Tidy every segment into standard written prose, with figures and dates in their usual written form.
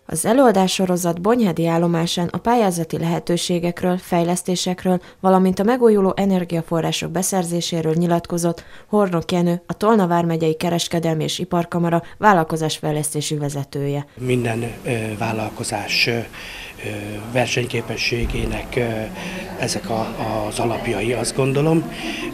Az előadássorozat Bonyhedi állomásán a pályázati lehetőségekről, fejlesztésekről, valamint a megújuló energiaforrások beszerzéséről nyilatkozott Hornok Jenő, a Tolna vármegyei Kereskedelmi és Iparkamara vállalkozásfejlesztési vezetője. Minden vállalkozás versenyképességének ezek az alapjai, azt gondolom,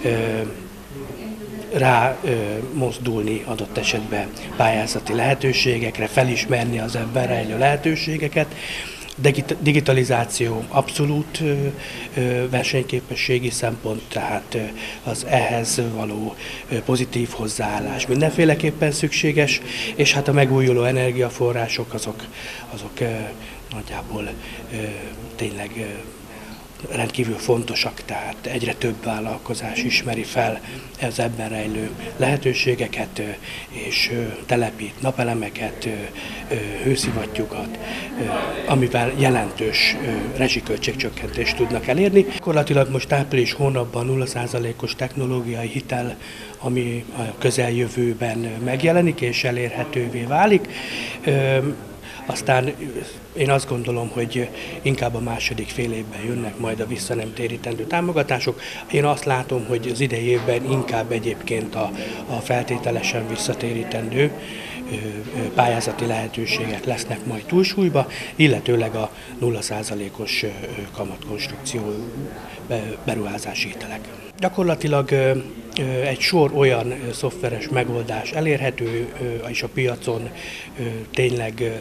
rá mozdulni adott esetben pályázati lehetőségekre, felismerni az ebben rejlő lehetőségeket. Digitalizáció abszolút versenyképességi szempont, tehát az ehhez való pozitív hozzáállás mindenféleképpen szükséges, és hát a megújuló energiaforrások azok nagyjából tényleg rendkívül fontosak, tehát egyre több vállalkozás ismeri fel az ebben rejlő lehetőségeket, és telepít napelemeket, hőszivattyúkat, amivel jelentős rezsiköltségcsökkentést tudnak elérni. Gyakorlatilag most április hónapban 0%-os technológiai hitel, ami a közeljövőben megjelenik és elérhetővé válik. Aztán én azt gondolom, hogy inkább a második fél évben jönnek majd a visszanemtérítendő támogatások. Én azt látom, hogy az idei évben inkább egyébként a feltételesen visszatérítendő pályázati lehetőségek lesznek majd túlsúlyba, illetőleg a 0%-os kamatkonstrukció beruházási hitelek. Gyakorlatilag egy sor olyan szoftveres megoldás elérhető, és a piacon tényleg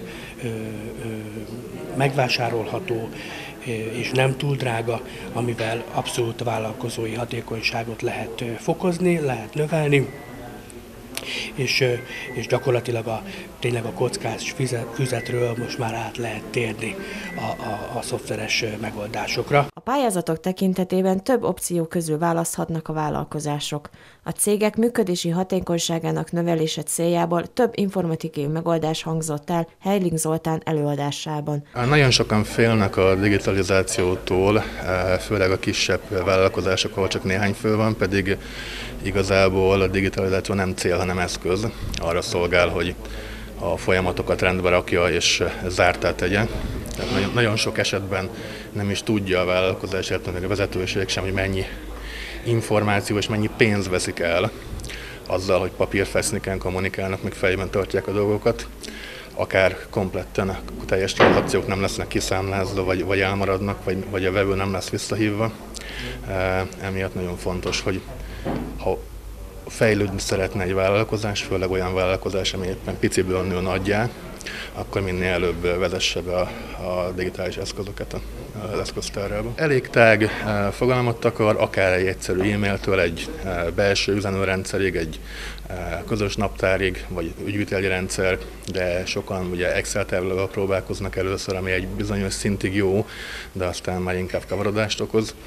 megvásárolható, és nem túl drága, amivel abszolút vállalkozói hatékonyságot lehet fokozni, lehet növelni, és gyakorlatilag tényleg a kockás füzetről most már át lehet térni a szoftveres megoldásokra. A pályázatok tekintetében több opció közül választhatnak a vállalkozások. A cégek működési hatékonyságának növelése céljából több informatikai megoldás hangzott el Heiling Zoltán előadásában. Nagyon sokan félnek a digitalizációtól, főleg a kisebb vállalkozások, ahol csak néhány fő van, pedig igazából a digitalizáció nem cél, hanem eszköz. Arra szolgál, hogy a folyamatokat rendbe rakja és zárttá tegye. Tehát nagyon sok esetben nem is tudja a vállalkozás, illetve a vezetőség sem, hogy mennyi információ és mennyi pénz veszik el azzal, hogy papírfeszniken kommunikálnak, még fejben tartják a dolgokat. Akár kompletten a teljes tranzakciók nem lesznek kiszámlázva, vagy elmaradnak, vagy a vevő nem lesz visszahívva. Emiatt nagyon fontos, hogy ha fejlődni szeretne egy vállalkozás, főleg olyan vállalkozás, ami éppen piciből nő nagyjá, akkor minél előbb vezesse be a digitális eszközöket az eszköztárrába. Elég tág fogalmat akar, akár egy egyszerű e-mailtől egy belső üzenőrendszerig, egy közös naptárig, vagy ügyviteli rendszer, de sokan ugye Excel táblákkal próbálkoznak először, ami egy bizonyos szintig jó, de aztán már inkább kavarodást okoz.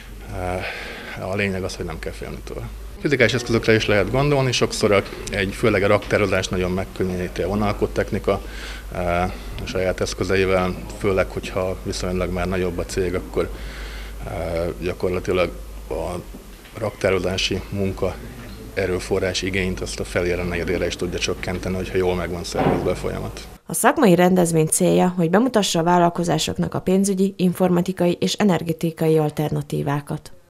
A lényeg az, hogy nem kell félni tőle. Fizikális eszközökre is lehet gondolni, sokszor főleg a raktározás nagyon megkönnyíti a vonalkódtechnika a saját eszközeivel, főleg, hogyha viszonylag már nagyobb a cég, akkor gyakorlatilag a raktározási munka erőforrás igényt azt a felére, negyedére is tudja csökkenteni, hogyha jól meg van szervezve a folyamat. A szakmai rendezvény célja, hogy bemutassa a vállalkozásoknak a pénzügyi, informatikai és energetikai alternatívákat.